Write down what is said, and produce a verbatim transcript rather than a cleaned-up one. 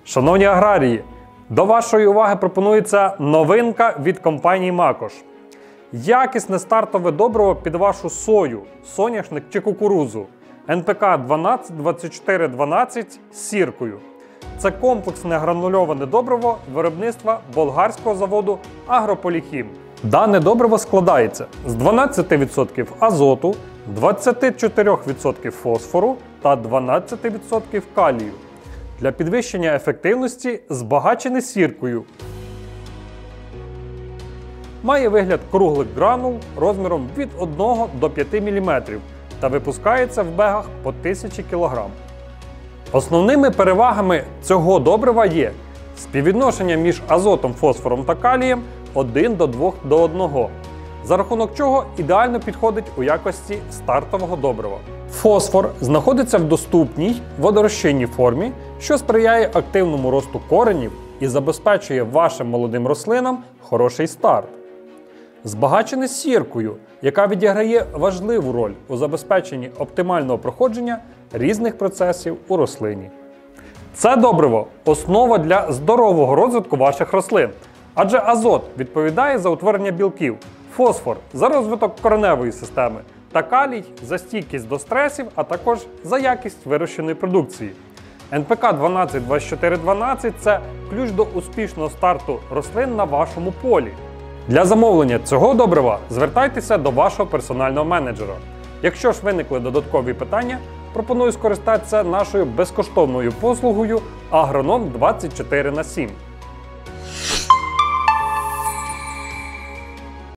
Шановні аграрії, до вашої уваги пропонується новинка від компанії Макош. Якісне стартове добриво під вашу сою, соняшник чи кукурудзу ен пе ка дванадцять двадцять чотири дванадцять з сіркою. Це комплексне гранульоване добриво виробництва болгарського заводу Агрополіхім. Дане добриво складається з дванадцяти відсотків азоту, двадцяти чотирьох відсотків фосфору та дванадцяти відсотків калію. Для підвищення ефективності збагачене сіркою. Має вигляд круглих гранул розміром від одного до п'яти міліметрів та випускається в бегах по тисячі кілограм. Основними перевагами цього добрива є співвідношення між азотом, фосфором та калієм один до двох до одного, за рахунок чого ідеально підходить у якості стартового добрива. Фосфор знаходиться в доступній водорозчинній формі, що сприяє активному росту коренів і забезпечує вашим молодим рослинам хороший старт. Збагачене сіркою, яка відіграє важливу роль у забезпеченні оптимального проходження різних процесів у рослині. Це добриво – основа для здорового розвитку ваших рослин, адже азот відповідає за утворення білків, фосфор – за розвиток кореневої системи та калій – за стійкість до стресів, а також за якість вирощеної продукції. ен пе ка дванадцять двадцять чотири дванадцять – це ключ до успішного старту рослин на вашому полі. Для замовлення цього добрива звертайтеся до вашого персонального менеджера. Якщо ж виникли додаткові питання, пропоную скористатися нашою безкоштовною послугою Агроном двадцять чотири на сім.